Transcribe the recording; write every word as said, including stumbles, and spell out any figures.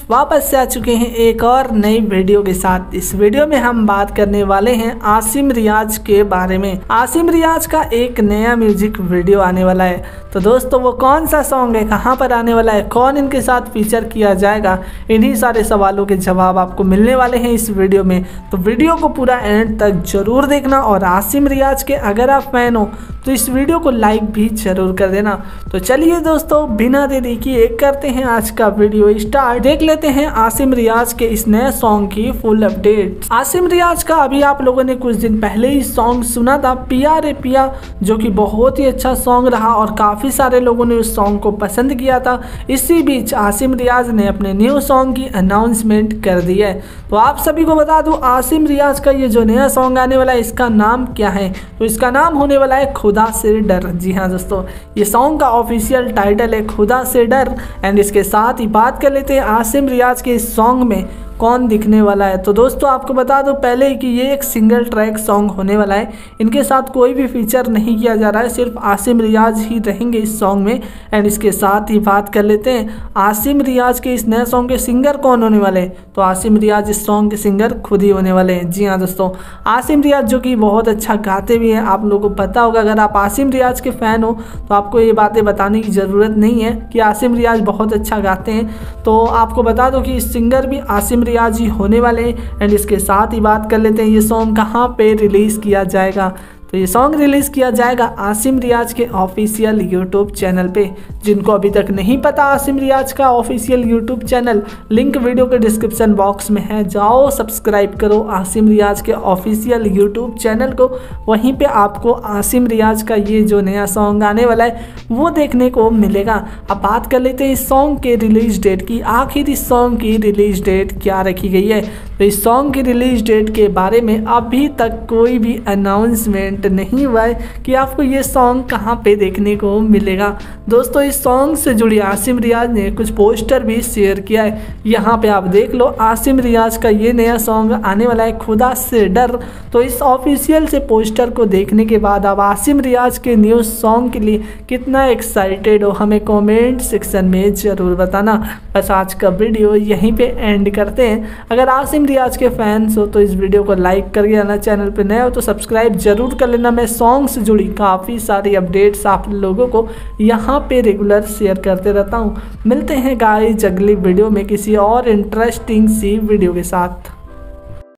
वापस से आ चुके हैं एक और नई वीडियो के साथ। इस वीडियो में हम बात करने वाले हैं आसिम रियाज के बारे में। आसिम रियाज का एक नया म्यूजिक वीडियो आने वाला है, तो दोस्तों वो कौन सा सॉन्ग है, कहां पर आने वाला है, कौन इनके साथ फीचर किया जाएगा, इन्हीं सारे सवालों के जवाब आपको मिलने वाले हैं इस वीडियो में। तो वीडियो को पूरा एंड तक जरूर देखना और आसिम रियाज के अगर आप फैन हो तो इस वीडियो को लाइक भी जरूर कर देना। तो चलिए दोस्तों बिना देरी किए करते हैं आज का वीडियो स्टार्ट। देख लेते हैं आसिम रियाज के इस नए सॉन्ग की फुल अपडेट। आसिम रियाज का अभी आप लोगों ने कुछ दिन पहले ही सॉन्ग सुना था पिया रे पिया, जो कि बहुत ही अच्छा सॉन्ग रहा और काफी सारे लोगों ने उस सॉन्ग को पसंद किया था। इसी बीच आसिम रियाज ने अपने न्यू सॉन्ग की अनाउंसमेंट कर दी है। तो आप सभी को बता दूं आसिम रियाज का ये जो नया सॉन्ग आने वाला है इसका नाम क्या है, तो इसका नाम होने वाला है खुदा से डर। जी हाँ दोस्तों, ये सॉन्ग का ऑफिशियल टाइटल है खुदा से डर। एंड इसके साथ ही बात कर लेते हैं आसिम रियाज के इस सॉन्ग में कौन दिखने वाला है। तो दोस्तों आपको बता दो पहले ही कि ये एक सिंगल ट्रैक सॉन्ग होने वाला है। इनके साथ कोई भी फीचर नहीं किया जा रहा है, सिर्फ आसिम रियाज ही रहेंगे इस सॉन्ग में। एंड इसके साथ ही बात कर लेते हैं आसिम रियाज के इस नए सॉन्ग के सिंगर कौन होने वाले हैं। तो आसिम रियाज इस सॉन्ग के सिंगर खुद ही होने वाले हैं। जी हाँ दोस्तों, आसिम रियाज जो कि बहुत अच्छा गाते भी हैं, आप लोगों को पता होगा। अगर आप आसिम रियाज के फ़ैन हो तो आपको ये बातें बताने की ज़रूरत नहीं है कि आसिम रियाज बहुत अच्छा गाते हैं। तो आपको बता दो कि इस सिंगर भी आसिम रियाज ही होने वाले हैं। एंड इसके साथ ही बात कर लेते हैं ये सॉन्ग कहाँ पे रिलीज़ किया जाएगा। तो ये सॉन्ग रिलीज़ किया जाएगा आसिम रियाज के ऑफिशियल यूट्यूब चैनल पे। जिनको अभी तक नहीं पता आसिम रियाज का official YouTube channel, link video के डिस्क्रिप्शन बॉक्स में है, जाओ सब्सक्राइब करो आसिम रियाज के ऑफिशियल यूट्यूब चैनल को। वहीं पे आपको आसिम रियाज का ये जो नया सॉन्ग आने वाला है वो देखने को मिलेगा। अब बात कर लेते हैं इस सॉन्ग के रिलीज डेट की। आखिर इस सॉन्ग की रिलीज डेट क्या रखी गई है, तो इस सॉन्ग की रिलीज डेट के बारे में अभी तक कोई भी अनाउंसमेंट नहीं हुआ है कि आपको ये सॉन्ग कहां पे देखने को मिलेगा। दोस्तों इस सॉन्ग से जुड़ी आसिम रियाज ने कुछ पोस्टर भी शेयर किया है, यहाँ पे आप देख लो। आसिम रियाज का ये नया सॉन्ग आने वाला है खुदा से डर। तो इस ऑफिशियल से पोस्टर को देखने के बाद आप आसिम रियाज के न्यू सॉन्ग के लिए कितना एक्साइटेड हो हमें कमेंट सेक्शन में ज़रूर बताना। बस आज का वीडियो यहीं पे एंड करते हैं। अगर आसिम रियाज के फैंस हो तो इस वीडियो को लाइक करके आना, चैनल पे नए हो तो सब्सक्राइब जरूर कर लेना। मैं सॉन्ग से जुड़ी काफ़ी सारी अपडेट्स आप लोगों को यहाँ पे रेगुलर शेयर करते रहता हूँ। मिलते हैं गाइस अगली वीडियो में किसी और इंटरेस्टिंग सी वीडियो के साथ।